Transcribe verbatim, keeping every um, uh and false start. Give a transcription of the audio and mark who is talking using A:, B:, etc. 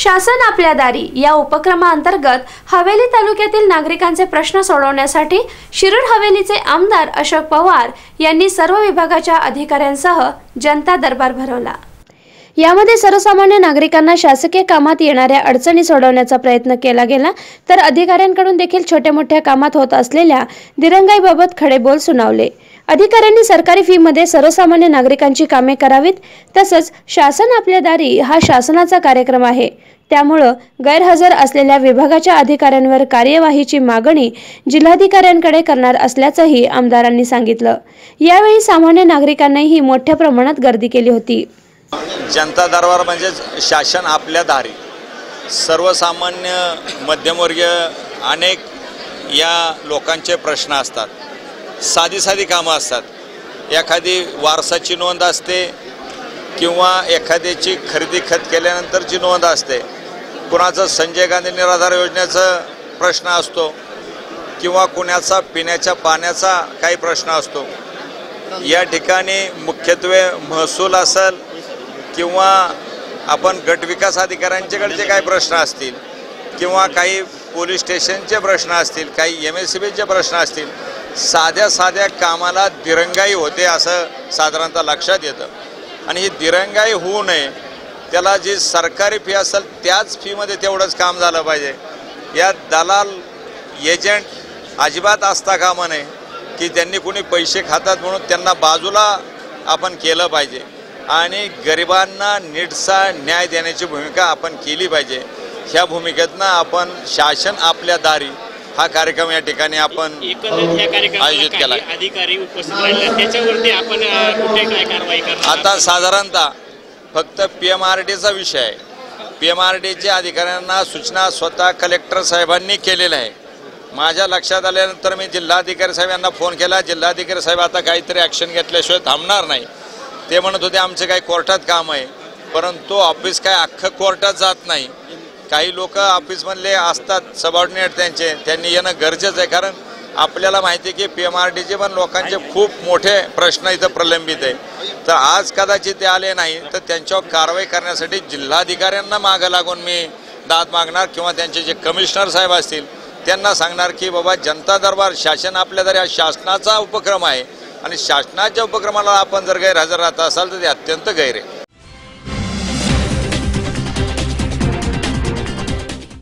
A: शासन आपल्या दारी या उपक्रमाअंतर्गत हवेली तालुक्यातील नागरिकांचे प्रश्न सोडवण्यासाठी शिरूर हवेलीचे आमदार अशोक पवार यांनी सर्व विभागाच्या अधिकाऱ्यांसह जनता दरबार भरवला। यामध्ये सर्वसामान्य नागरिकांना शासकीय कामात येणाऱ्या अडचणी सोडवण्याचा प्रयत्न केला गेला, तर अधिकाऱ्यांकडून देखील छोट्या मोठ्या कामात होत असलेल्या दिरंगाईबाबत खडे बोल सुनावले। अधिकाऱ्यांनी सरकारी फी मध्ये सर्वसामान्य नागरिकांची कामे करावीत, तसंच शासन आपल्या दारी हा शासनाचा कार्यक्रम आहे, त्यामुळे गैरहजर असलेल्या विभागाच्या अधिकाऱ्यांवर कार्यवाहीची मागणी जिल्हाधिकाऱ्यांकडे करणार असल्याचंही आमदारांनी सांगितलं। यावेळी सामान्य नागरिकांनीही मोठ्या प्रमाणात गर्दी केली होती।
B: जनता दरबार म्हणजे शासन आपल्या दारी। सर्वसामान्य मध्यमवर्गीय अनेक या लोकांचे प्रश्न असतात, साधी साधी कामं असतात। एखादी वारसाची नोंद असते किंवा एखाद्याची खरेदी खत केल्यानंतरची नोंद असते, कुणाचं संजय गांधी निराधार योजनेचा प्रश्न असतो किंवा कुणाचा पिण्याच्या पाण्याचा काही प्रश्न असतो। या ठिकाणी मुख्यत्वे महसूल असेल किंवा आपण गट विकास अधिकाऱ्यांच्याकडचे काही प्रश्न असतील किंवा काही पोलीस स्टेशनचे प्रश्न असतील, काही एम एस सी बीचे प्रश्न असतील, साध्या साध्या कामाला दिरंगाई होते असं साधारणतः लक्षात येतं। आणि ही दिरंगाई होऊ नये, त्याला जी सरकारी फी असेल त्याच फीमध्ये तेवढंच काम झालं पाहिजे। या दलाल एजंट अजिबात असता कामा नये की त्यांनी कोणी पैसे खातात म्हणून त्यांना बाजूला आपण केलं पाहिजे आणि गरिबांना नीटसा न्याय देण्याची भूमिका आपण केली पाहिजे। ह्या भूमिकेतनं आपण शासन आपल्या दारी हा कार्यक्रम या ठिकाणी आपण आयोजित केला।
C: अधिकारी उपस्थित राहिले त्याच्यावरती आपण कुठे काय कारवाई करणार?
B: आता साधारणतः फक्त पी एम आर डीचा विषय आहे। पी एम आर डीच्या अधिकाऱ्यांना सूचना स्वतः कलेक्टर साहेबांनी केलेल्या आहे। माझ्या लक्षात आल्यानंतर मी जिल्हाधिकारी साहेब यांना फोन केला। जिल्हाधिकारी साहेब आता काहीतरी ॲक्शन घेतल्याशिवाय थांबणार नाही। ते म्हणत होते आमचे काही कोर्टात काम आहे, परंतु ऑफिस काय अख्खं कोर्टात जात नाही। काही लोक ऑफिसमधले असतात सबऑर्डिनेट, त्यांचे त्यांनी येणं गरजेचं आहे, कारण आपल्याला माहिती आहे की पी एम आर डीचे पण लोकांचे खूप मोठे प्रश्न इथं प्रलंबित आहे। तर आज कदाचित ते आले नाही तर त्यांच्यावर कारवाई करण्यासाठी जिल्हाधिकाऱ्यांना मागं लागून मी दाद मागणार किंवा त्यांचे जे कमिशनर साहेब असतील त्यांना सांगणार की बाबा जनता दरबार शासन आपल्या दारी हा शासनाचा उपक्रम आहे आणि शासनाच्या उपक्रमाला आपण जर गैरहजर राहत असाल तर ते अत्यंत गैर आहे।